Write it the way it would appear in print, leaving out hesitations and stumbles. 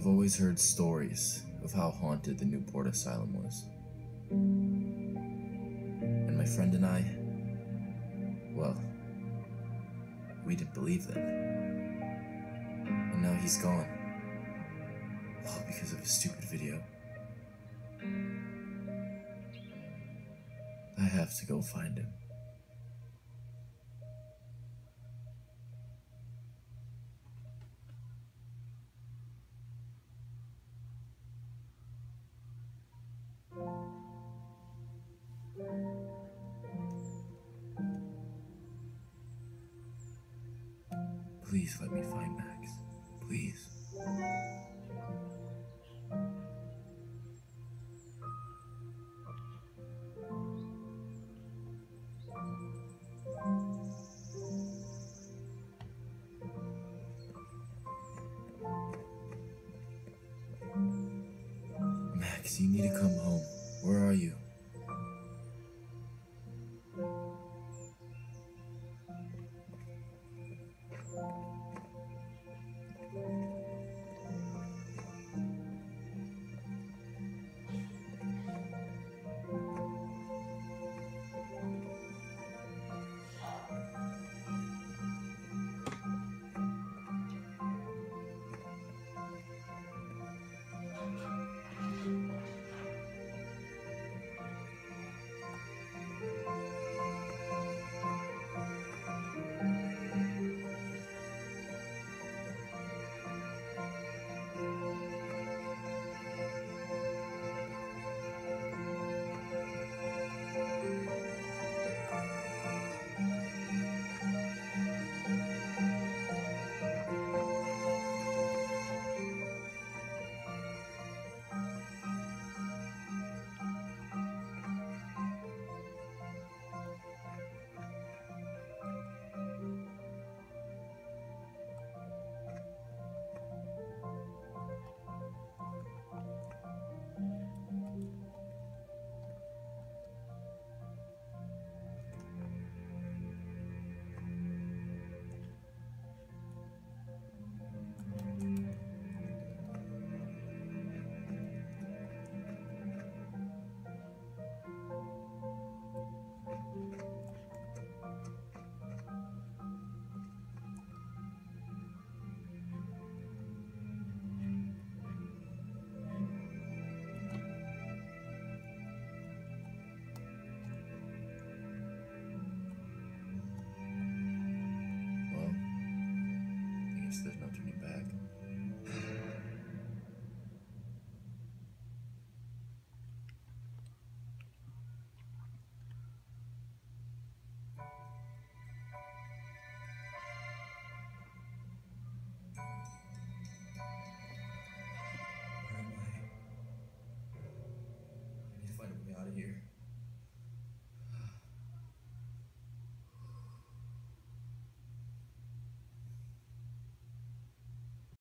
I've always heard stories of how haunted the Newport Asylum was. And my friend and I, well, we didn't believe them. And now he's gone. All because of a stupid video. I have to go find him. Please let me find Max. Please. Max, you need to come home. Where are you?